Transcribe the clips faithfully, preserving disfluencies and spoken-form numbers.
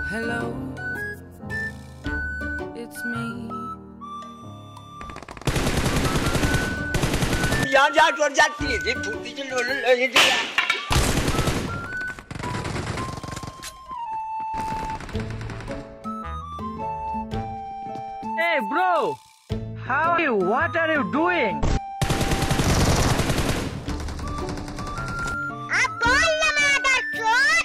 Hello, it's me. यहाँ जा चोर जाती है जी फूटी चल लो लो ये जी Hey bro, how are you? What are you doing? अब बोल ना मादा चोर।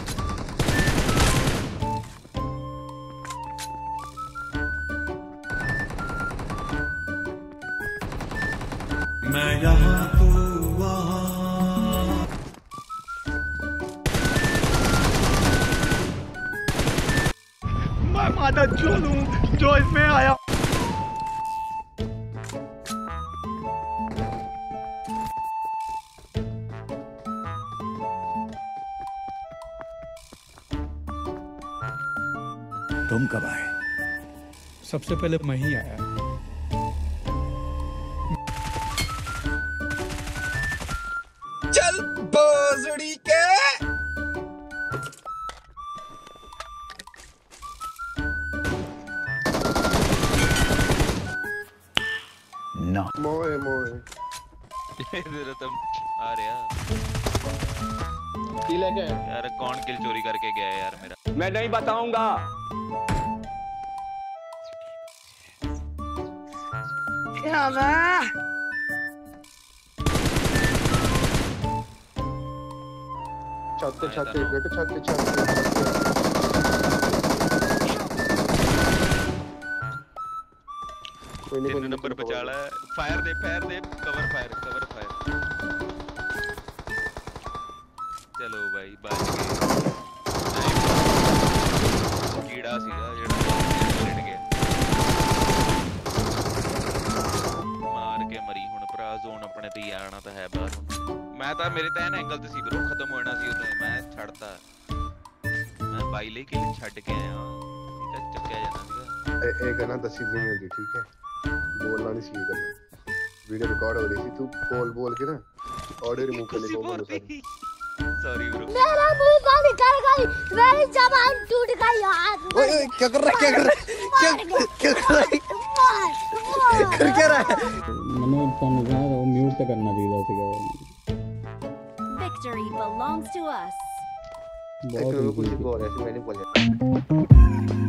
मैं यहाँ तो वहाँ मैं मादा चोर हूँ जो इसमें आया। तुम कब आए? सबसे पहले मैं ही आया। चल बोजड़ी के ना मोए मोए इधर तुम आ रहे यार किल है क्या यार कौन किल चोरी करके गया है यार मेरा मैं नहीं बताऊंगा क्या बात? छाते छाते बेटे छाते छाते कोई नहीं तीन नंबर पे चाला है फायर दे फायर दे कवर फायर कवर फायर चलो भाई बच गए कीड़ा सीधा जेड़ा लड़ गया मार के मरी हुन भरा जोन अपने ते आना तो है बाहर मैं तो मेरे तैन एंगल ते सी ब्रो खत्म होना सी उधर मैं छड़ता मैं बाई ले के छड़ के आया ठीक है चक्किया जाना सीगा एक ना दसी नहीं होगी ठीक है बोलना नहीं चाहिए करना वीडियो रिकॉर्ड हो रही थी तू बोल बोल के ना ऑडियो रिमूव करने को बोलो सॉरी ब्रो मेरा मुंह का निकल गई, मेरी जबान टूट गई यार। ओए क्या कर रहा है क्या कर रहा है क्या क्या कर रहा है कर क्या रहा है मैंने ਤੁਹਾਨੂੰ ਕਹਾ ਉਹ ਮਿਊਟ ਤੇ ਕਰਨਾ ਚਾਹੀਦਾ ਸੀਗਾ। Victory belongs to us. एक कुछ बोल रहा है मैंने बोला